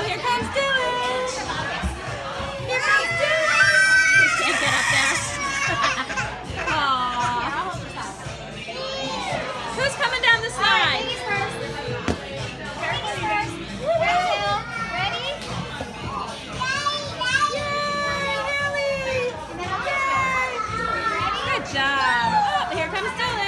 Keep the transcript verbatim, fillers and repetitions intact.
here comes Dylan. Here comes Dylan. He can't get up there. Aww. Who's coming down the slide? Ladies first. Ladies first. Ready? Yay, Lily. Yay. Good job. Oh, here comes Dylan.